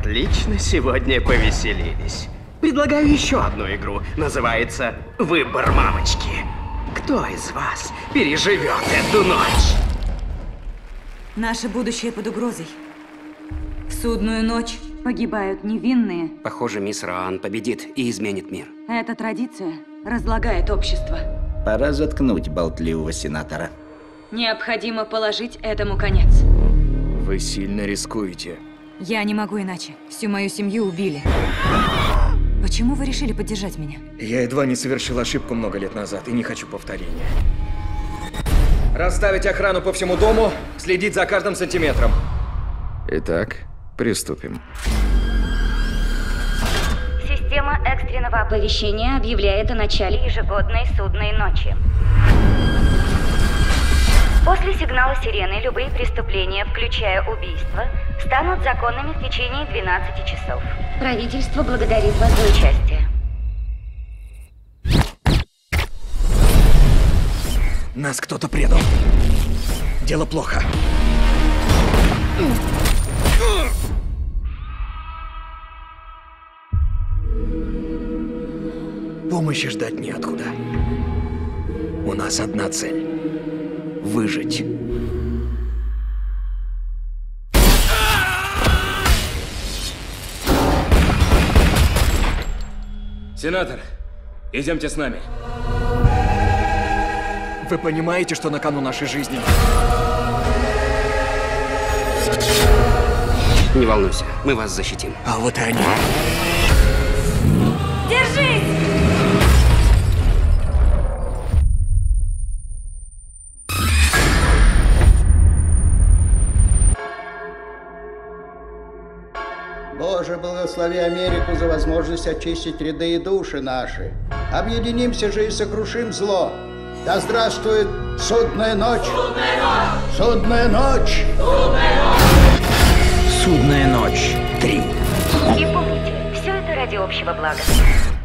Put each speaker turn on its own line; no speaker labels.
Отлично, сегодня повеселились. Предлагаю еще одну игру. Называется «Выбор мамочки». Кто из вас переживет эту ночь?
Наше будущее под угрозой. В судную ночь погибают невинные.
Похоже, мисс Роан победит и изменит мир.
Эта традиция разлагает общество.
Пора заткнуть болтливого сенатора.
Необходимо положить этому конец.
Вы сильно рискуете.
Я не могу иначе. Всю мою семью убили. Почему вы решили поддержать меня?
Я едва не совершил ошибку много лет назад и не хочу повторения. Расставить охрану по всему дому, следить за каждым сантиметром. Итак, приступим.
Система экстренного оповещения объявляет о начале ежегодной судной ночи. После сигнала сирены любые преступления, включая убийство, станут законными в течение 12 часов. Правительство благодарит вас за участие.
Нас кто-то предал. Дело плохо. Помощи ждать неоткуда. У нас одна цель — выжить. Сенатор, идемте с нами. Вы понимаете, что на кону нашей жизни?
Не волнуйся, мы вас защитим.
А вот и они.
Держись!
Боже, благослови Америку за возможность очистить ряды и души наши. Объединимся же и сокрушим зло. Да здравствует судная ночь! Судная ночь! Судная ночь!
Судная ночь 3.
И помните, все это ради общего блага.